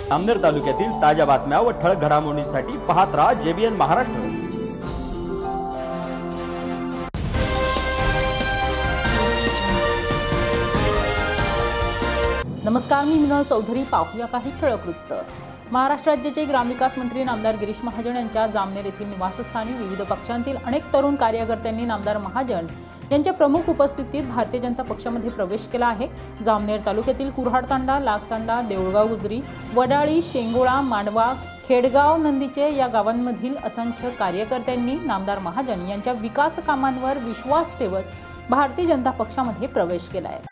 जामनेर तालुक्यातील ताज्या बातम्या व ठळक घडामोडींसाठी पाहत राहा JBN महाराष्ट्र। नमस्कार, मी मिनल चौधरी। पाहूया काही ठळक वृत्त। महाराष्ट्र राज्याचे ग्रामविकास मंत्री नामदार गिरीश महाजन यांच्या जामनेर येथील निवासस्थानी विविध पक्षांतील अनेक तरुण कार्यकर्त्यांनी नामदार महाजन यांच्या प्रमुख उपस्थितीत भारतीय जनता पक्षामध्ये प्रवेश केला आहे। जामनेर तालुक्यातील कुऱ्हाडतांडा, लागतांडा, देऊळगाव गुजरी, वडाळी, शेंगोळा, मांडवा, खेडगाव, नंदीचे या गावांमधील असंख्य कार्यकर्त्यांनी नामदार महाजन यांच्या विकास कामांवर विश्वास ठेवत भारतीय जनता पक्षामध्ये प्रवेश केला आहे।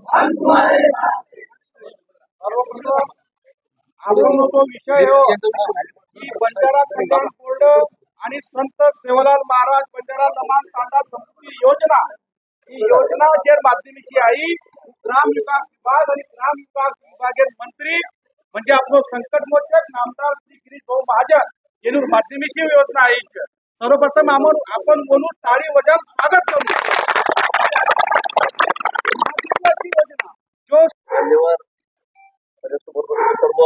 विषय की बंजारा कल्याण बोर्ड आणि संत सेवालाल महाराज बंजारा लमान तांडा संस्कृती योजना ही योजना जे माध्यमाशी आहे ग्राम विकास विभाग आणि ग्राम विकास विभागीय मंत्री म्हणजे आपलं संकटमोचक नामदार श्री गिरीश भाऊ महाजन यांनी माध्यमाशी योजना आहे। सर्वप्रथम आपण म्हणून टाळी वाजवून स्वागत करू। जो धन्यवाद सर्व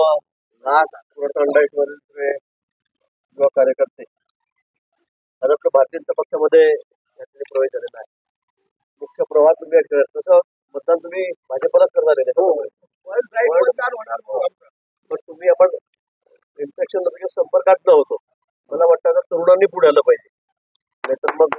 युवा कार्यकर्ते आज आपल्या भारतीय जनता पक्षामध्ये प्रवेश झालेला आहे। मुख्य प्रवाह तुम्ही तसं मतदान तुम्ही भाजपलाच करणार आहे, पण तुम्ही आपण इन्फेक्शन संपर्कात न होतो। मला वाटतं आता तरुणांनी पुढे आलं पाहिजे, नाहीतर मग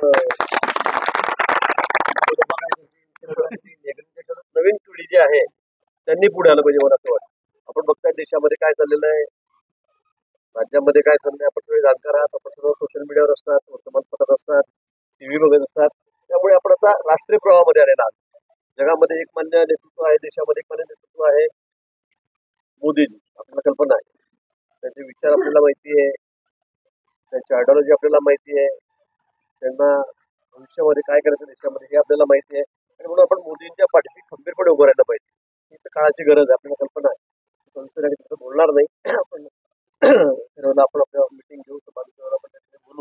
नवीन पिढी जी आहे त्यांनी पुढे आलं पाहिजे। मला असं वाटतं आपण बघताय देशामध्ये काय चाललेलं आहे, राज्यामध्ये काय चाललंय, आपण सगळे जाणकार आहात। आपण सर्व सोशल मीडियावर असतात, वर्तमानपत्रात असतात, TV बघत असतात। त्यामुळे आपण आता राष्ट्रीय प्रवाहामध्ये आलेला आहात। जगामध्ये एक मान्य नेतृत्व आहे, देशामध्ये एक मान्य नेतृत्व आहे मोदीजी। आपल्याला कल्पना आहे, त्यांचे विचार आपल्याला माहिती आहे, त्यांची आयडिओलॉजी आपल्याला माहिती आहे, त्यांना भविष्यामध्ये काय करायचं देशामध्ये हे आपल्याला माहिती आहे। आणि म्हणून आपण मोदींच्या पाठीशी खंबीरपणे उभं राहायला पाहिजे। ही तर काळाची गरज आहे, आपल्याला कल्पना आहे। बोलणार नाही, आपण ठरवलं आपण आपल्या मीटिंग घेऊ, आपण बोलू,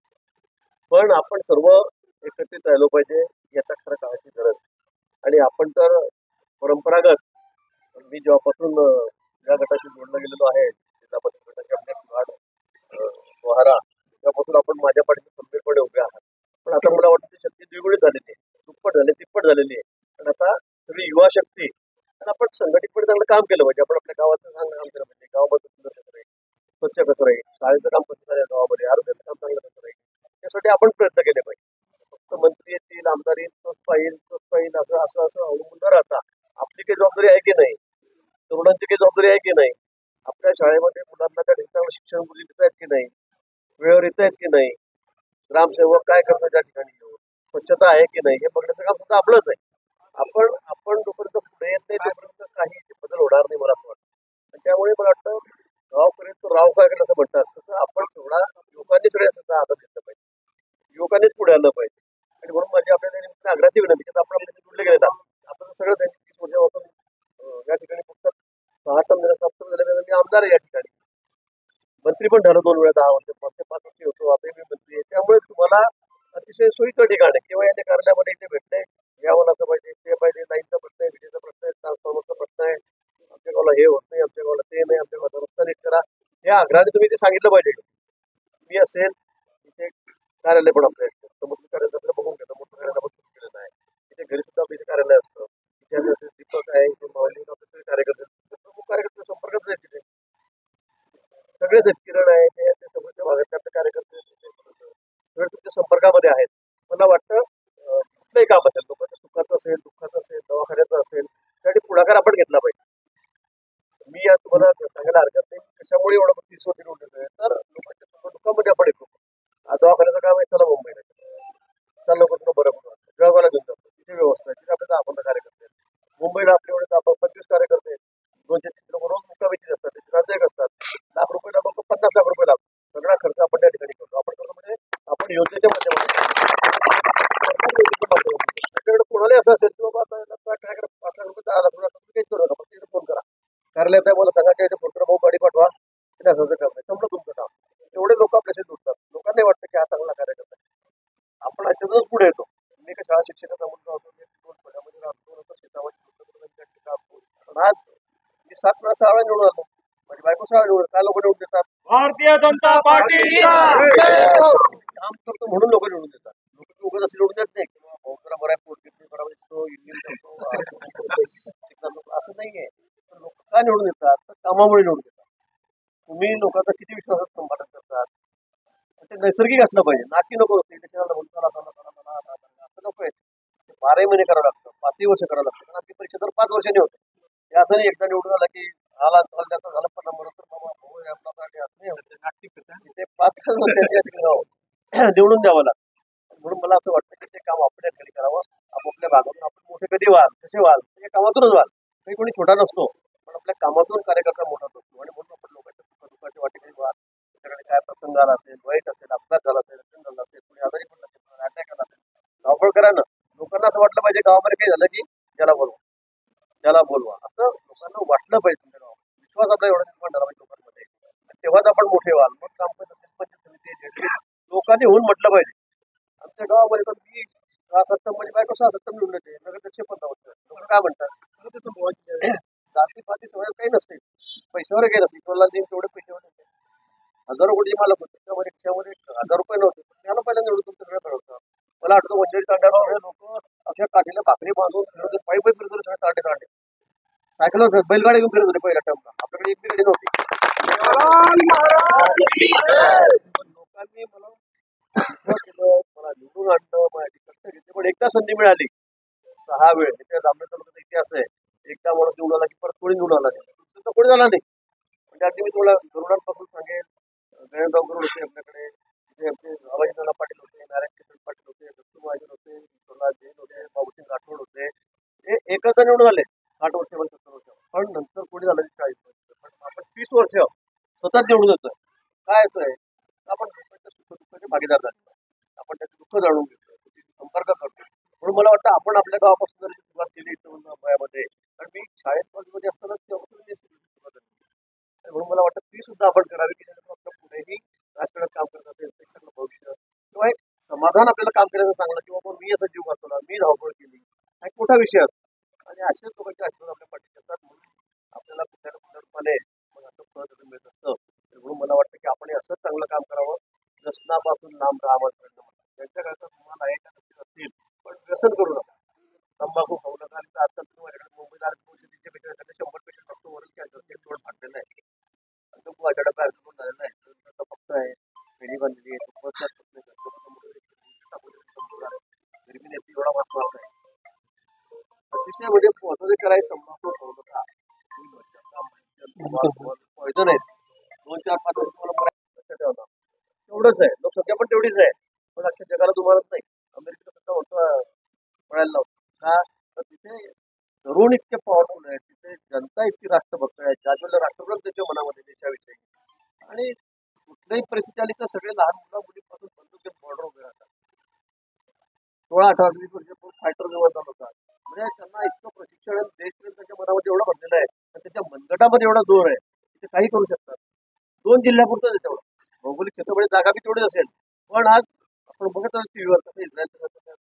पण आपण सर्व एकत्रित राहिलो पाहिजे। याचा खरं काळाची गरज। आणि आपण तर परंपरागत, मी जेव्हापासून या गटाशी जोडला गेलेलो आहे, गटाचे आपले वहारा, तेव्हापासून आपण माझ्या पाठीशी खंबीरपणे उभे आहात। पण आता मला वाटतं शक्ती द्विगुणित झालेली आहे, दुप्पट झाली, तिप्पट झालेली आहे। पण आता सगळी युवा शक्ती आणि आपण संघटितपणे चांगलं काम केलं पाहिजे। आपण आपल्या गावाचं चांगलं काम केलं पाहिजे, गावामध्ये सुंदर कसं राहील, स्वच्छ कसं राहील, शाळेचं काम कसं राहील, गावामध्ये आरोग्याचं काम चांगलं कसं राहील, यासाठी आपण प्रयत्न केले पाहिजे। फक्त मंत्री येतील, आमदार येईल, तोच पाहिजे असं अवलंबून न राहता आपली काही जबाबदारी आहे की नाही, तरुणांची काही जबाबदारी आहे की नाही, आपल्या शाळेमध्ये मुलांना त्या ठिकाणी चांगलं शिक्षण मुली देत आहेत की नाही, वेळेवर येत आहेत की नाही, ग्रामसेवक काय करतात त्या ठिकाणी येऊन, स्वच्छता आहे की नाही, हे बघण्याचं काम सुद्धा आपलंच आहे। आपण जोपर्यंत पुढे येत नाही तोपर्यंत काही बदल होणार नाही, मला असं वाटतं। त्यामुळे मला वाटतं गावपर्यंत राव काय केलं असं म्हणतात, तसं आपण थोडा युवकांनी सगळ्या हातात घेतलं पाहिजे, युवकांनीच पुढे आलं पाहिजे। आणि म्हणून माझी आपल्याला आग्रहाची विनंती, आपण आपल्याला जुळले गेलेला आपण सगळं त्यांनी 30 वर्षापासून या ठिकाणी फक्त 6 टर्म झाले, 7 टर्म झाले, मी आमदार आहे या ठिकाणी, मंत्री पण झालं 2 वेळा, 10 वर्ष, 5 वर्ष होतो, आता मी मंत्री आहे। त्यामुळे तुम्हाला अतिशय सोयीचं ठिकाण आहे। किंवा या कार्यालयामध्ये इथे भेटले, यावं असं पाहिजे, ते पाहिजे, लाईनचा प्रश्न आहे, विजेचा प्रश्न आहे, ट्रान्सफॉर्मरचा प्रश्न आहे, आमच्या गावाला हे होत नाही, आमच्या गावाला ते नाही, आमच्या गावाचा रस्ता नीट करा, या आग्रहाने तुम्ही ते सांगितलं पाहिजे। मी असेल इथे कार्यालय पण आपल्या समुद्र कार्यालय आपल्याला बघून घेतो, मोठं कार्यालय आपण सुरू केलेलं आहे, इथे घरी सुद्धा आपलं इथे कार्यालय असतं, इथे असेल दीपक आहे, इथे मावली, आपले सगळे कार्यकर्ते, प्रमुख कार्यकर्ते संपर्कात आहेत, तिथे सगळेच आहेत, किरण आहे, ते समोरच्या भागातले आपले कार्यकर्ते सगळे तुमच्या संपर्कामध्ये आहेत। मला वाटतं कुठलंही काम असेल, लोकांच्या सुखाचं असेल, दुःखाचं असेल, दवाखान्याचं असेल, त्यासाठी पुढाकार आपण घेतला पाहिजे। मी या तुम्हाला सांगायला हरकत नाही कशामुळे एवढं 30 वर्ष निवडून येतोय, तर लोकांच्या सुख दुःखामध्ये आपण येतो। दवाखान्याचं काम आहे, चला मुंबईला, चला लोक तुला बरं पडतं, जळगावला घेऊन जातो, तिथे व्यवस्था आहे, तिथे आपले 10-15 कार्यकर्ते आहेत, मुंबईला आपल्याकडे 25 कार्यकर्ते आहेत, 200-300 लोक रोज मुक्कामीचे असतात, त्याचे नातेवाईक असतात, लाख रुपये लागतो, 50 लाख रुपये लागतो, सगळा खर्च आपण त्या ठिकाणी करतो। आपण करतो म्हणजे आपण योजनेच्या माध्यमातून, त्याच्याकडे कोणालाही असं असेल की बाबा आता काय करा, 5 लाख रुपये 10 लाख रुपये तुम्ही काही करू नका, फक्त इथे फोन करा, कार्यालयात आहे, मला सांगा की फोटो भाऊ गाडी पाठवा, तिथे असं काम आहे, संपलं तुमचं काम। एवढे लोक आपल्याशी जुडतात, लोकांना वाटतं की हा चांगला कार्यकर्ता, आपण अचानक पुढे येतो। मी का शाळा शिक्षकाचा मुलगा होतो, मी 2 खेड्यामध्ये राहतो, शेतामध्ये, पण आज मी 7 वेळा 6 वेळा निवडून आलो, माझी बायको सगळं निवडून काय लोक निवडून देतात? भारतीय जनता पार्टी काम करतो म्हणून लोक निवडून देतात. लोक उगाच असे निवडून देत नाही किंवा भाऊ जरा बऱ्या पोटगी बरोबर दिसतो, इंडियन करतो असं नाहीये. लोक का निवडून देतात? तर कामामुळे निवडून देतात. तुम्ही लोकांचा किती विश्वासात संपादन करतात ते नैसर्गिक असलं पाहिजे. नाकी नको इलेक्शनाला बोलताना असं नको आहे. 12 महिने करावं लागतं, 5 वर्ष करावं लागतं. कारण ती परीक्षा तर 5 वर्षांनी होते. हे असं नाही एकदा निवडून आला की आला त्याचा झाला पण नंबर तर बाबा भाऊ आपल्यासाठी असं नाही होते. ते 5 वर्षांच्या निवडून द्यावं लागतं. म्हणून मला असं वाटतं की ते काम आपल्या घरी करावं. आपापल्या भागातून आपण मोठे कधी व्हाल कसे व्हाल त्या कामातूनच व्हाल. काही कोणी छोटा नसतो पण आपल्या कामातून कार्यकर्ता मोठा असतो. आणि म्हणून आपण लोकांच्या दुःखाच्या वाटेकडे व्हाल. त्याच्याकडे काय प्रसंग आला असेल, वाईट असेल, अपघात झाला असेल, ऍक्सिडेंट झाला असेल, कोणी आजारी पडला असेल, अटॅक आला असेल, धावपळ करा ना. लोकांना असं वाटलं पाहिजे गावामध्ये काही झालं की त्याला बोलवा असं लोकांना वाटलं पाहिजे. तुमच्या गावात विश्वास आपला एवढा निर्माण झाला पाहिजे लोकांमध्ये. तेव्हाच आपण मोठे व्हाल. मग पंचायत समिती लोकांनी होऊन म्हटलं पाहिजे. आमच्या गावामध्ये तर मी 6-7 म्हणजे बायको 6-7 निवडून येते. नगरध्यक्ष 15 वर्ष. लोक काय म्हणतात? जाती पाती सगळ्यात काही नसते, पैशावर काही नसते. कोणाला देईन तेवढे पैशावर नसते. हजारो कोटी मालक होते त्यामध्ये रिक्षामध्ये 1000 रुपये नव्हते. त्याला पहिला निवडून तुमचं सगळं ठरवतं. मला आठवतं मंदिर तांड्यावर लोक अशा काठीला भाकरी बांधून फिरत होते, पायी फिरत होते, तांडे सायकल बैलगाडी घेऊन फिरत होते पहिल्या टर्मला. आपल्याकडे एक गाडी नव्हती. लोकांनी मला केलं, मला निवडून आणलं, माझी कष्ट घेतले. पण एकदा संधी मिळाली 6 वेळ. त्या जांभेड तालुक्याचा इतिहास आहे. एकदा मला निवडून आला की परत कोणी निवडून आला नाही. दुसरं कोणी झाला नाही. म्हणजे आधी मी तुम्हाला गरुडांपासून सांगेन. गणेशराव गरुड होते आपल्याकडे, तिथे आमचे आबाजी नाना पाटील होते, नारायण किशन पाटील होते, दत्तू महाजन होते, विश्वनाथ जैन होते, बाबूसिंग राठोड होते. हे एकच निवडून आले 60 वर्ष 70 वर्ष. पण नंतर कोणी झालं 40 वर्ष. पण आपण 30 वर्ष स्वतःच निवडून येतोय. काय येतोय? आपण लोकांच्या सुखदुःखाचे भागीदार झालो. आपण त्याचे दुःख जाणून घेतोय, संपर्क करतो. म्हणून मला वाटतं आपण आपल्या गावापासून जर सुरुवात केली वयामध्ये, कारण मी शाळेत मध्ये असताना तेव्हापासून सुरुवात झाली. म्हणून मला वाटतं ती सुद्धा आपण करावी की आपलं पुढेही राजकारणात काम करत असेल चांगलं भविष्य किंवा एक समाधान आपल्याला काम करायचं चांगलं किंवा मी याचा जीव वाचवला, मी धावपळ केली, हा एक मोठा विषय असतो. आणि अशाच लोकांचे आशीर्वाद आपल्या पाठीशी असतात. म्हणून आपल्याला कुठल्या ना कुठल्या रूपाने मग असं फळ त्याचं मिळत असतं. म्हणून मला वाटतं की आपण असंच चांगलं काम करावं. व्यसनापासून लांब राहावं. ज्यांच्या घराचा तुम्हाला आहे त्या असतील पण व्यसन करू नका. तंबाखू खाऊ नका. आणि आजकाल तुम्ही माझ्याकडे मुंबईला 200-300 पेशंट 100 पेशंट फक्त वरून कॅन्सर थोडं फाटलेलं आहे. माझ्याकडे काय झालेलं आहे फक्त आहे फेरी बांधलेली आहे. गरमी नेते एवढा वाचणार नाही. अतिशय म्हणजे महत्वाचे करायचं तंबाखू खाऊ नका. पॉयझन आहे. 2-4-5 वर्ष तुम्हाला लक्षात ठेवणार एवढंच आहे. लोकसंख्या पण तेवढीच आहे. पण अख्ख्या जगाला तुम्हाला नाही. अमेरिकेचा सुद्धा होतं पळायला लावतो का? तर तिथे तरुण इतके पॉवरफुल आहेत, तिथे जनता इतकी राष्ट्रभक्त आहे, ज्यावेळेला राष्ट्रभक्त त्याच्या मनामध्ये देशाविषयी. आणि कुठल्याही परिस्थिती आली तर सगळे लहान मुलामुलीपासून बंदूक बॉर्डर उभे राहतात. 16-18-20 वर्ष फायटर जवळ होतात. म्हणजे त्यांना इतकं प्रशिक्षण देशप्रेम त्यांच्या मनामध्ये एवढं भरलेलं आहे, त्याच्या मनगटामध्ये एवढा जोर आहे ते काही करू शकतात. 2 जिल्ह्यापुरतं तेवढं भौगोलिक क्षेत्रामध्ये जागा बी तेवढीच असेल. पण आज आपण बघत आहोत टीव्हीवर कसं इस्रायलचं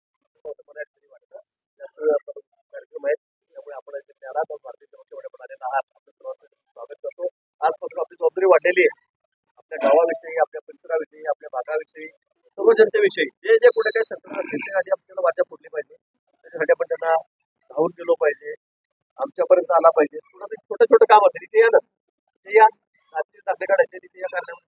कार्यक्रम आहेत. त्यामुळे आपण भारतीय जनतेमध्ये आलेला आहात. आपलं स्वागत करतो. आजपासून आपली जबाबदारी वाढलेली आहे. आपल्या गावाविषयी, आपल्या परिसराविषयी, आपल्या भागाविषयी, सर्व जनतेविषयी जे जे कुठे काही संकट असतील ते आधी आपल्याला वाचा फोडली पाहिजे. त्याच्यासाठी आपण त्यांना धावून गेलो पाहिजे. आमच्यापर्यंत आला पाहिजे. थोडं छोटं छोटं काम असेल तिथे या ना, ते या दाखले काढायचे तिथे या कारणामध्ये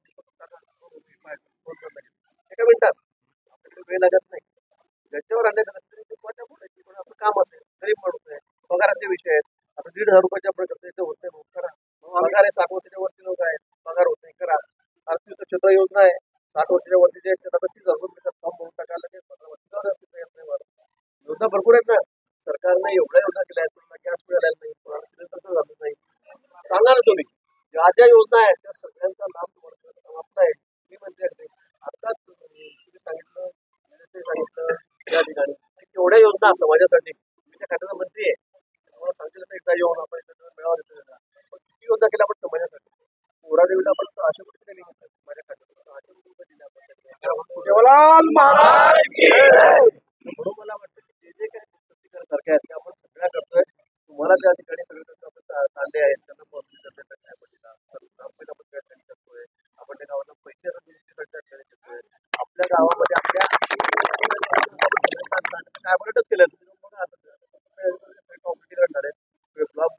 एका मिनिटात आपल्याकडे वेळ लागत नाही. ज्याच्यावर आले बोलायची पण आपलं काम असेल गरीब माणूस आहे. पगाराचे विषय आहेत. आता 1,500 रुपयाच्या प्रकारचे होत नाही. करा पगार आहे. 60 वर्षाच्या वरती लोक आहेत, पगार होत नाही. करा. आर्थिक क्षेत्र योजना आहे. 60 वर्षाच्या वरती जे आहेत आता 30,000 रुपये फॉर्म भरून टाकायला लागेल. 15 वर्ष योजना भरपूर आहेत ना. सरकारने एवढ्या योजना केल्या आहेत. कोणाला गॅस मिळालेला नाही, कोणाला सिलेंडर झालं नाही. सांगा ना तुम्ही ज्या ज्या योजना आहेत त्या सगळ्यांचा लाभ तुम्हाला वाटत आहे. मी म्हणते आताच तुम्ही सांगितलं त्या ठिकाणी एवढ्या योजना समाजासाठी मी त्या खात्याचा मंत्री आहे. मला सांगितलं एकदा येऊन आपण मेळावा देतो. पण किती योजना केल्या आपण समाजासाठी. पोरादेवीला आपण 600 कोटी दिले माझ्या खात्यात 600 कोटी दिले आपण. जवाहरलाल महाराज म्हणून मला वाटतं की जे जे काही सारखे आहेत ते आपण सगळ्या करतोय. तुम्हाला त्या ठिकाणी सगळे कांदे आहेत त्यांना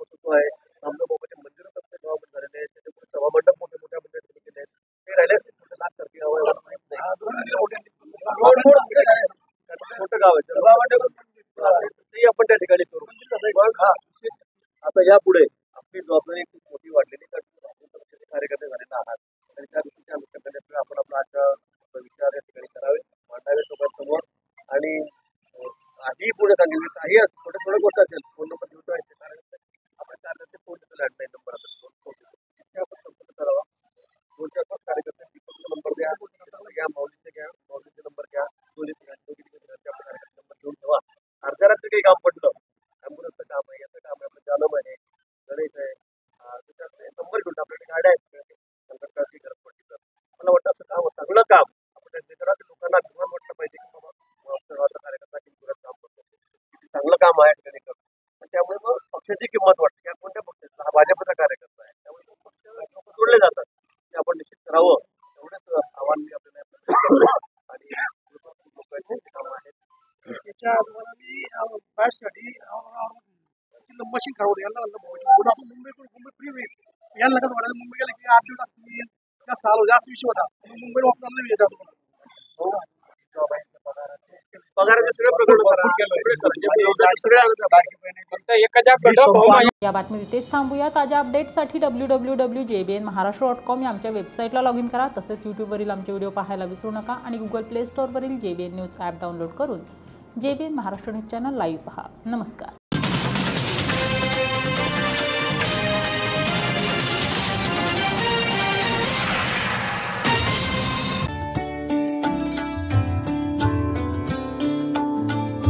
सुरू आहे. रामदेवबाबाचे मंदिरं प्रत्येक गावामध्ये झालेले आहेत. त्याच्यापुढे सभामंडप मोठे मोठ्या मंडळात केले आहेत. ते राहिले असतील छोटे लाख तारखे गाव आहे, माहित नाही. मोठं गाव आहे तेही आपण त्या ठिकाणी करू. पण आता यापुढे आपली जबाबदारी खूप मोठी वाढलेली, कारण पक्षाचे कार्यकर्ते झालेले आहात आणि त्या गोष्टीच्या अनुषंगाने आपण आपला आजचा विचार या ठिकाणी करावे, मांडावे लोकांसमोर. आणि आधी पुढे सांगितले काही असं छोट्या छोट्या गोष्ट असेल, फोन नंबर देऊ आहे कारण आपण कार्यकर्ते फोन देतो, लँडलाईन नंबर आपण संपर्क करावा. 2-4-5 कार्यकर्त्यांची नंबर द्या, माऊलीचे घ्या, माऊलीचे नंबर घ्या, कार्यकर्ते नंबर घेऊन ठेवा. अर्ध्या रात्री काही काम पडलं, ॲम्ब्युलन्सचं काम आहे, याचं काम आहे, आपलं जालम आहे, गणेश आहे, त्याच्याकडे नंबर घेऊन आपल्याकडे गाड्या आहेत, संकटाची गरज पडली तर मला वाटतं असं काम चांगलं काम आपण करा. लोकांना अभिमान वाटलं पाहिजे की बाबा आपला कार्यकर्ता किती काम करतो, किती चांगलं काम आहे ठिकाणी करतो. आणि त्यामुळे मग पक्षाची किंमत वाटते की कोणत्या पक्षाचा, हा भाजपचा कार्यकर्ता आहे, त्यामुळे पक्ष लोक जोडले जातात. ते आपण निश्चित करावं, एवढंच आव्हान मी आपल्याला आणि लोकांचे काम आहेत. त्याच्या बॅचसाठी मशीन ठरवलं यांना मुंबई फ्री होईल. यांना कसं वाटायला मुंबई गेलं की 8 दिवस असतील जास्त आलो, जास्त विषय होता. मुंबईला वापरायला नाही येतात. या बातमीत इथेच थांबूया. ताज्या अपडेट्ससाठी www.jbnmaharashtra.com या आमच्या वेबसाईटला लॉग इन करा. तसेच यूट्यूबवरील आमचे व्हिडिओ पाहायला विसरू नका आणि गुगल प्ले स्टोअरवरील JBN न्यूज ॲप डाउनलोड करून JBN Maharashtra news channel live पहा. नमस्कार.